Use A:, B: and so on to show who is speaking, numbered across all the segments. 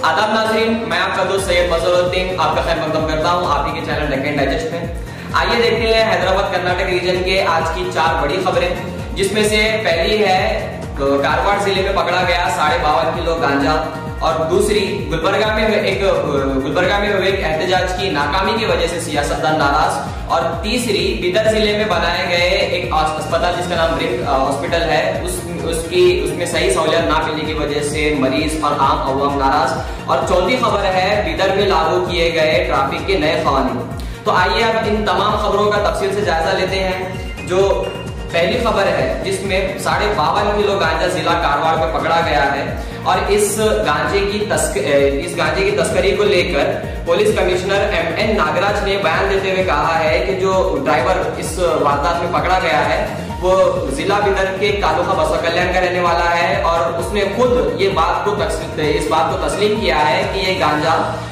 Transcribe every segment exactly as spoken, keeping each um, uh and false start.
A: आदाब नाज़रीन, मैं आपका दोस्त सैयद मज़हरुद्दीन आपका खैर मकदम करता हूँ आप ही के चैनल डेक्कन डाइजेस्ट में। आइए देखते हैं हैदराबाद कर्नाटक रीजन के आज की चार बड़ी खबरें, जिसमें से पहली है कारवार जिले में पकड़ा गया साढ़े बावन किलो गांजा, और दूसरी गुलबर्गा में एक गुलबर्गा में हुए एक एहतजाज की नाकामी की वजह से सियासतदान नाराज, और तीसरी बिदर जिले में बनाए गए एक अस्पताल जिसका नाम ब्रिक हॉस्पिटल है उस उसकी उसमें सही सहूलियत ना मिलने की वजह से मरीज और आम अवाम नाराज, और चौथी खबर है बिदर में लागू किए गए ट्रैफिक के नए कानून। तो आइए अब इन तमाम खबरों का तफसील से जायजा लेते हैं। जो पहली खबर है जिसमें साढ़े बावन किलो गांजा जिला कारवार में पकड़ा गया है, और इस गांजे की तस्क इस गांजे की तस्करी को लेकर police commissioner M N Nagaraj ने बयान देते हुए कहा है कि जो ड्राइवर इस वारदात में पकड़ा गया है वो जिला बिदर के तालुका बसवा कल्याण का रहने वाला है, और उसने खुद ये बात को इस बात को तस्लीम किया है कि ये गांजा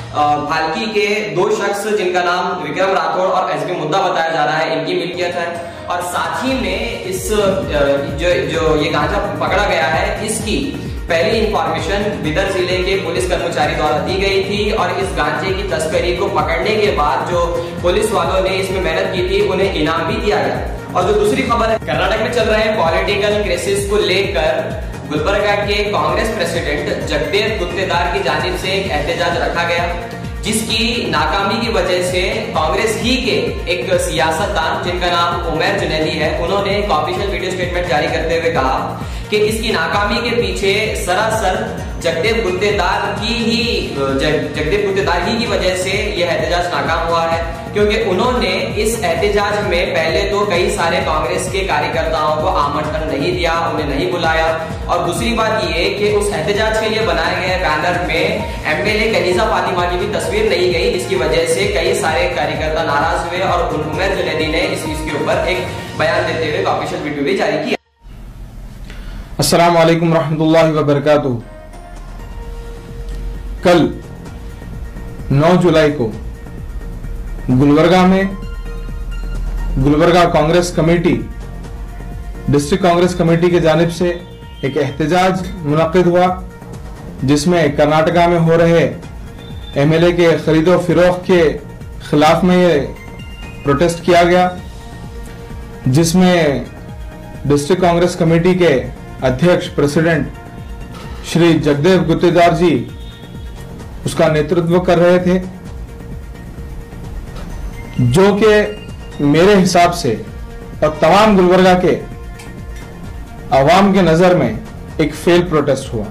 A: भालकी के दो शख्स जिनका नाम विक्रम राठौड़ और एस बी मुद्दा बताया जा रहा है इनकी मिल्कियत है, और साथ ही में इस जो जो ये गांजा पकड़ा गया है इसकी पहली इंफॉर्मेशन बिदर जिले के पुलिस कर्मचारी द्वारा दी गई थी, और इस गांजे की तस्करी को पकड़ने के बाद जो पुलिस वालों ने इसमें मेहनत की थी उन्हें इनाम भी दिया गया। और जो दूसरी खबर है, कर्नाटक में चल रहे पॉलिटिकल क्राइसिस को लेकर गुलबर्गा के कांग्रेस प्रेसिडेंट जगदेव गुत्तेदार की जानिब से एक एहतजाज रखा गया, जिसकी नाकामी की वजह से कांग्रेस ही के एक सियासतदान जिनका नाम उमर जुनैदी है, उन्होंने एक ऑफिशियल वीडियो स्टेटमेंट जारी करते हुए कहा कि इसकी नाकामी के पीछे सरासर जगदेव गुत्तेदार की ही जगदेव गुत्तेदार ही की वजह से यह एहतजाज नाकाम हुआ है, क्योंकि उन्होंने इस एहतजाज में पहले तो कई सारे कांग्रेस के कार्यकर्ताओं को आमंत्रण नहीं दिया, उन्हें नहीं बुलाया, और दूसरी बात ये कि उस एहतजाज के लिए बनाए गए बैनर में एमएलए कनीजा फातिमा की भी तस्वीर नहीं गई, जिसकी वजह से कई सारे कार्यकर्ता नाराज हुए, और उमर जुनैदी ने इस चीज के ऊपर एक बयान देते हुए ऑफिशियल वीडियो भी जारी किया।
B: अस्सलाम वालेकुम रहमतुल्लाहि व बरकातुहू। कल नौ जुलाई को गुलबर्गा में Gulbarga Congress committee district Congress committee के जानिब से एक एहतजाज मुनक्किद हुआ, जिसमें कर्नाटका में हो रहे एमएलए के खरीदो फिरोख्त के खिलाफ में ये प्रोटेस्ट किया गया, जिसमें डिस्ट्रिक्ट कांग्रेस कमेटी के अध्यक्ष प्रेसिडेंट श्री जगदेव गुत्तेदार जी उसका नेतृत्व कर रहे थे, जो कि मेरे हिसाब से और तमाम गुलबर्गा के आवाम के नजर में एक फेल प्रोटेस्ट हुआ।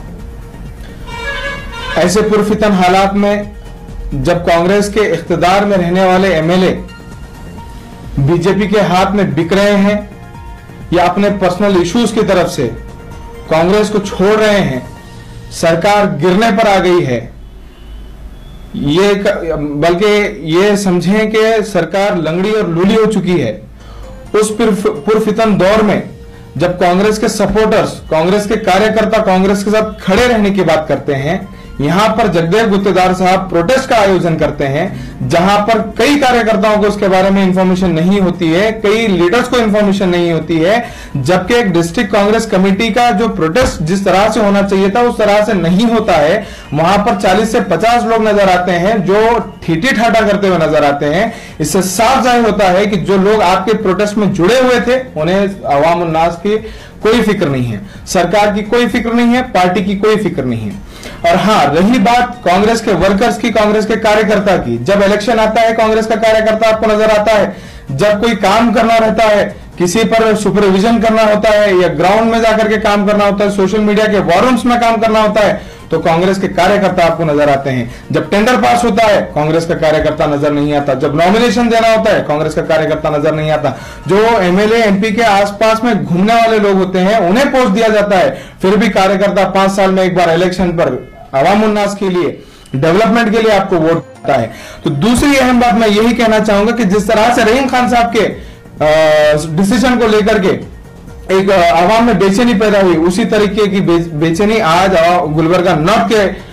B: ऐसे पुरफितन हालात में जब कांग्रेस के इख्तिदार में रहने वाले एमएलए बीजेपी के हाथ में बिक रहे हैं या अपने पर्सनल इश्यूज की तरफ से कांग्रेस को छोड़ रहे हैं, सरकार गिरने पर आ गई है, ये बल्कि ये समझें कि सरकार लंगड़ी और लूली हो चुकी है। उस पुरफितन दौर में जब कांग्रेस के सपोर्टर्स, कांग्रेस के कार्यकर्ता कांग्रेस के साथ खड़े रहने की बात करते हैं, यहां पर जगदेव गुत्तेदार साहब प्रोटेस्ट का आयोजन करते हैं, जहां पर कई कार्यकर्ताओं को उसके बारे में इंफॉर्मेशन नहीं होती है, कई लीडर्स को इंफॉर्मेशन नहीं होती है, जबकि एक डिस्ट्रिक्ट कांग्रेस कमेटी का जो प्रोटेस्ट जिस तरह से होना चाहिए था उस तरह से नहीं होता है। वहां पर चालीस से पचास लोग नजर आते हैं जो ठीठी ठाठा करते हुए नजर आते हैं। इससे साफ जाहिर होता है कि जो लोग आपके प्रोटेस्ट में जुड़े हुए थे उन्हें अवाम उन्नास की कोई फिक्र नहीं है, सरकार की कोई फिक्र नहीं है, पार्टी की कोई फिक्र नहीं है। और हाँ, रही बात कांग्रेस के वर्कर्स की, कांग्रेस के कार्यकर्ता की, जब इलेक्शन आता है कांग्रेस का कार्यकर्ता आपको नजर आता है, जब कोई काम करना रहता है, किसी पर सुपरविजन करना होता है या ग्राउंड में जाकर के काम करना होता है, सोशल मीडिया के वॉरूम्स में काम करना होता है, तो कांग्रेस के कार्यकर्ता आपको नजर आते हैं। जब टेंडर पास होता है कांग्रेस का कार्यकर्ता नजर नहीं आता, जब नॉमिनेशन देना होता है कांग्रेस का कार्यकर्ता नजर नहीं आता, जो एमएलए एमपी के आसपास में घूमने वाले लोग होते हैं उन्हें पोस्ट दिया जाता है, फिर भी कार्यकर्ता पांच साल में एक बार इलेक्शन पर अवाम उन्नास के लिए, डेवलपमेंट के लिए आपको वोट देता है। तो दूसरी अहम बात मैं यही कहना चाहूंगा कि जिस तरह से रहीम खान साहब के डिसीजन को लेकर के एक आवाम में बेचैनी पैदा हुई, उसी तरीके की बेचैनी आज गुलबर्गा नॉर्थ के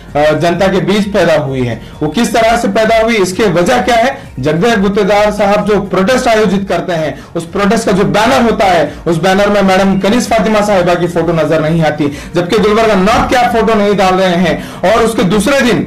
B: जनता के बीच पैदा हुई है। वो किस तरह से पैदा हुई, इसके वजह क्या है? जगदेव गुत्तेदार साहब जो प्रोटेस्ट आयोजित करते हैं, उस प्रोटेस्ट का जो बैनर होता है, उस बैनर में मैडम कनीज फातिमा साहिबा की फोटो नजर नहीं आती, जबकि गुलबर्गा नॉर्थ की आप फोटो नहीं डाल रहे हैं। और उसके दूसरे दिन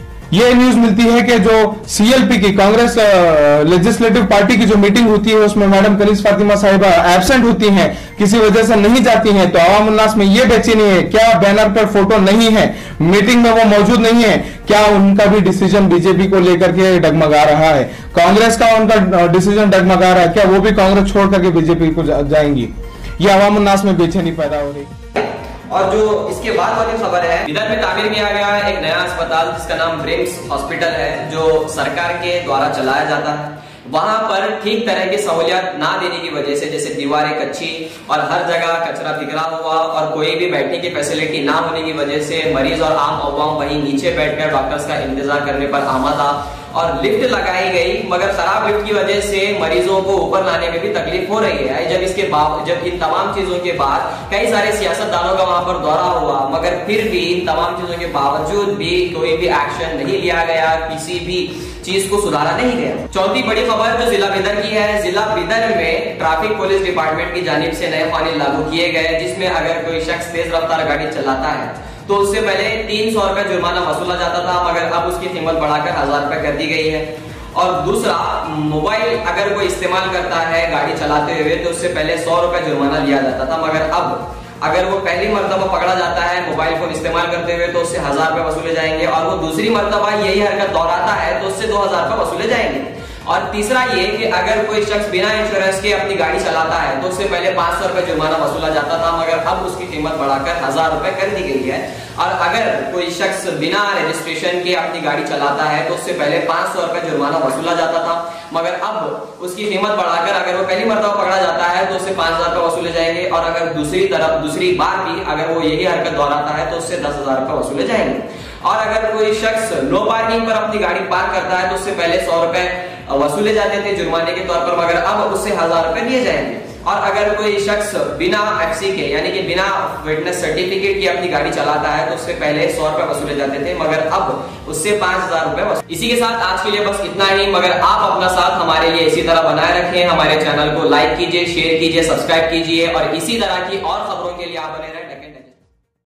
B: ये न्यूज मिलती है कि जो सीएलपी की कांग्रेस लेजिस्लेटिव पार्टी की जो मीटिंग होती है उसमें मैडम कनीज फातिमा साहिबा एब्सेंट होती हैं, किसी वजह से नहीं जाती हैं। तो आवाम उन्नास में ये बेचैनी है, क्या बैनर पर फोटो नहीं है, मीटिंग में वो मौजूद नहीं है, क्या उनका भी डिसीजन बीजेपी को लेकर के डगमगा रहा है? कांग्रेस का उनका डिसीजन डगमगा रहा है, क्या वो भी कांग्रेस छोड़ करके बीजेपी को जा, जाएंगी? ये आवाम उन्नास में बेचैनी पैदा हो रही।
A: और जो इसके बाद वाली खबर है, इधर में तामीर किया गया है एक नया अस्पताल जिसका नाम ब्रिम्स हॉस्पिटल है, जो सरकार के द्वारा चलाया जाता है। वहां पर ठीक तरह की सहूलियत ना देने की वजह से, जैसे दीवारें कच्ची और हर जगह कचरा बिखरा हुआ और कोई भी बैठने की फैसिलिटी ना होने की वजह से मरीज और आम अवाम वहीं नीचे बैठकर डॉक्टर्स का इंतजार करने पर आमादा। और लिफ्ट लगाई गई, मगर खराब लिफ्ट की वजह से मरीजों को ऊपर लाने में भी तकलीफ हो रही है। जब इसके बाद जब इन तमाम चीजों के बाद कई सारे सियासतदानों का वहां पर दौरा हुआ, मगर फिर भी इन तमाम चीजों के बावजूद भी कोई भी एक्शन नहीं लिया गया, किसी भी चीज को सुधारा नहीं गया। चौथी बड़ी खबर जो जिला बिदर की है, जिला बिदर में ट्रैफिक पुलिस डिपार्टमेंट की जानिब से नए कानून लागू किए गए, जिसमें अगर कोई शख्स तेज रफ्तार गाड़ी चलाता है तो उससे पहले तीन सौ रुपए जुर्माना वसूला जाता था, मगर अब उसकी कीमत बढ़ाकर हजार रुपए कर दी गई है। और दूसरा, मोबाइल अगर कोई इस्तेमाल करता है गाड़ी चलाते हुए तो उससे पहले सौ रुपए जुर्माना लिया जाता था, मगर अब अगर वो पहली मर्तबा पकड़ा जाता है मोबाइल फोन इस्तेमाल करते हुए तो उससे हजार रुपए वसूले जाएंगे, और वो दूसरी मर्तबा यही हरकत दोहराता है तो उससे दो हजार रुपए वसूले जाएंगे। और तीसरा ये कि अगर कोई शख्स बिना इंश्योरेंस के अपनी गाड़ी चलाता है तो उससे पहले पांच सौ रुपए जुर्माना वसूला जाता था, मगर अब उसकी कीमत बढ़ाकर हजार रुपए कर दी गई है। और अगर कोई शख्स बिना रजिस्ट्रेशन के अपनी गाड़ी चलाता है तो उससे पहले पांच सौ रुपए जुर्माना वसूला जाता था, मगर अब उसकी कीमत बढ़ाकर अगर वो पहली मर्तबा पकड़ा जाता है तो उससे पांच हजार रुपए वसूले जाएंगे, और अगर दूसरी तरफ दूसरी बार भी अगर वो यही हरकत दोहराता है तो उससे दस हजार रुपए वसूले जाएंगे। और अगर कोई शख्स नो पार्किंग पर अपनी गाड़ी पार्क करता है तो उससे पहले सौ रुपए वसूले जाते थे जुर्माने के तौर पर, मगर अब उससे हजार रुपए लिए जाएंगे। और अगर कोई शख्स बिना एफसी के यानी कि बिना फिटनेस सर्टिफिकेट की अपनी गाड़ी चलाता है तो उससे पहले सौ रुपए वसूले जाते थे, मगर अब उससे पांच हजार रुपए। इसी के साथ आज के लिए बस इतना ही, मगर आप अपना साथ हमारे लिए इसी तरह बनाए रखें। हमारे चैनल को लाइक कीजिए, शेयर कीजिए, सब्सक्राइब कीजिए, और इसी तरह की और खबरों के लिए आप बने रहें।